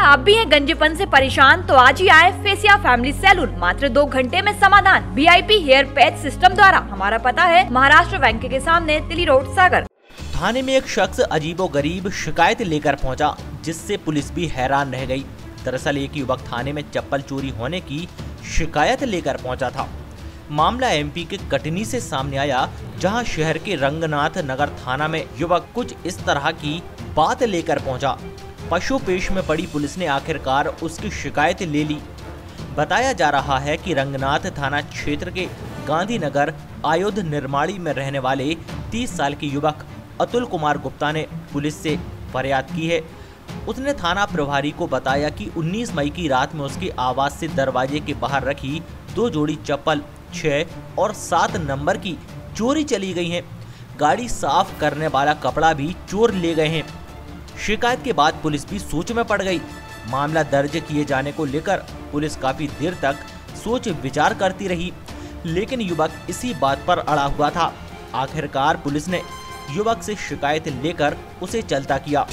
आप भी हैं गंजेपन से परेशान तो आज ही आए फेसिया फैमिली सैलून, मात्र 2 घंटे में समाधान। VIP हेयर पैच सिस्टम द्वारा। हमारा पता है महाराष्ट्र बैंक के सामने तिली रोड, सागर। थाने में एक शख्स अजीबोगरीब शिकायत लेकर पहुंचा, जिससे पुलिस भी हैरान रह गई। दरअसल एक युवक थाने में चप्पल चोरी होने की शिकायत लेकर पहुंचा था। मामला MP के कटनी से सामने आया, जहां शहर के रंगनाथ नगर थाना में युवक कुछ इस तरह की बात लेकर पहुंचा। पशुपेश में पड़ी पुलिस ने आखिरकार उसकी शिकायत ले ली। बताया जा रहा है कि रंगनाथ थाना क्षेत्र के गांधीनगर आयुध निर्माणी में रहने वाले 30 साल के युवक अतुल कुमार गुप्ता ने पुलिस से फरियाद की है। उसने थाना प्रभारी को बताया कि 19 मई की रात में उसके आवास से दरवाजे के बाहर रखी 2 जोड़ी चप्पल 6 और 7 नंबर की चोरी चली गई हैं। गाड़ी साफ करने वाला कपड़ा भी चोर ले गए हैं। शिकायत के बाद पुलिस भी सोच में पड़ गई। मामला दर्ज किए जाने को लेकर पुलिस काफी देर तक सोच विचार करती रही, लेकिन युवक इसी बात पर अड़ा हुआ था। आखिरकार पुलिस ने युवक से शिकायत लेकर उसे चलता किया।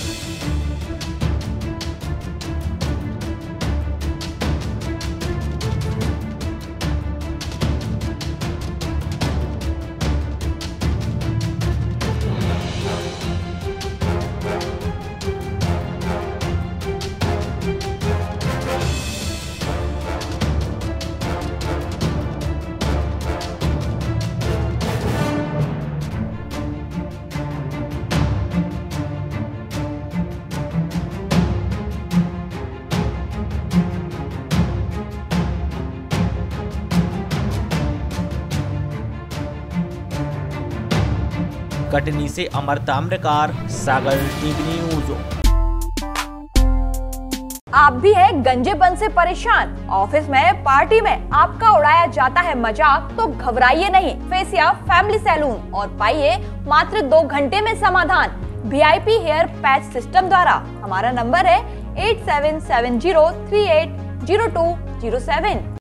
कटनी से अमर ताम्रकार, सागर टीवी न्यूज। आप भी हैं गंजेपन से परेशान? ऑफिस में, पार्टी में आपका उड़ाया जाता है मजाक? तो घबराइए नहीं, फेसिया फैमिली सैलून और पाइए मात्र 2 घंटे में समाधान। VIP हेयर पैच सिस्टम द्वारा। हमारा नंबर है 8770380207।